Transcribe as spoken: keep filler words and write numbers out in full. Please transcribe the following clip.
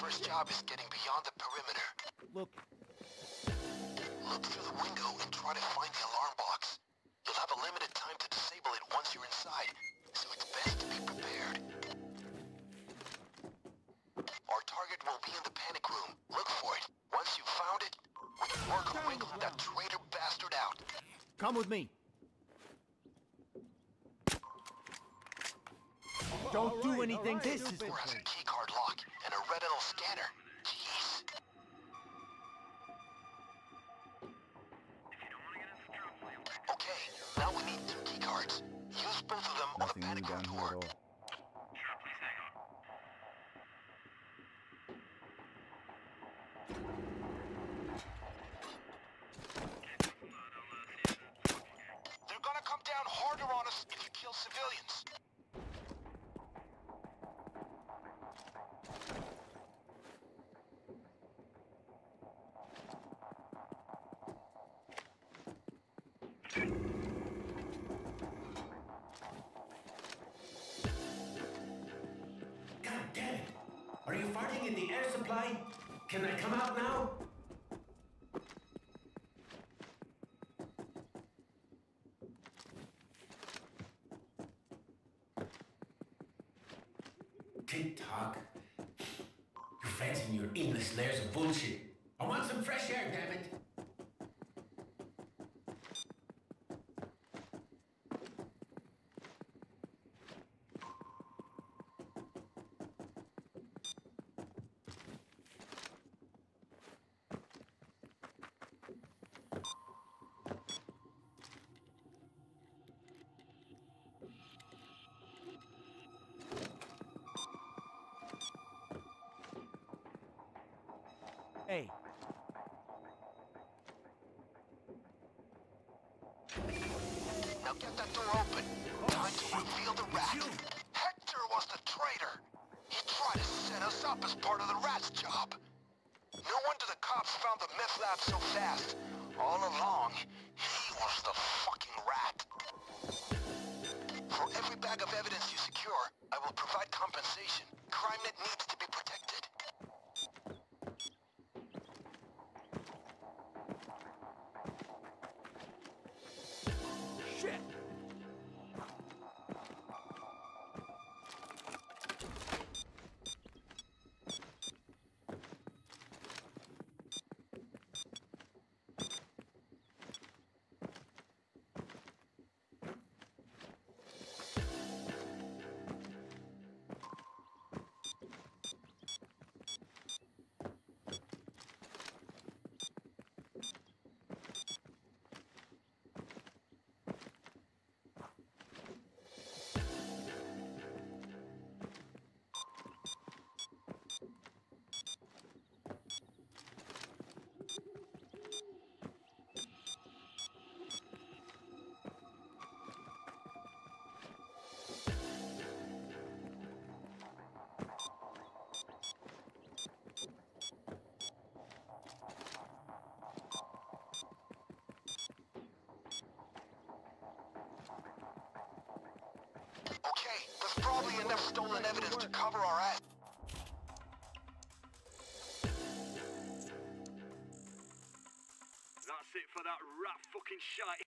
first job is getting beyond the perimeter. Look. Look through the window and try to find the alarm box. You'll have a limited time to disable it once you're inside, so it's best to be prepared. Our target will be in the panic room. Look for it. Once you've found it, we can work on wriggling that traitor bastard out. Come with me. Don't do anything. This is Door has a keycard lock and a retinal scanner. Jeez. Okay, now we need two keycards. Use both of them on the panic room door. They're gonna come down harder on us if you kill civilians. God damn it! Are you farting in the air supply? Can I come out now? Tick-tock. You're fancying your endless layers of bullshit. I want some fresh air, damn it! Hey. Now get that door open. Time to reveal the rat. Hector was the traitor. He tried to set us up as part of the rat's job. No wonder the cops found the meth lab so fast. All along, he was the fucking rat. For every bag of evidence you secure, I will provide compensation. CrimeNet needs to be protected. Shit. Okay, there's probably enough stolen evidence to cover our ass. That's it for that rat fucking shite.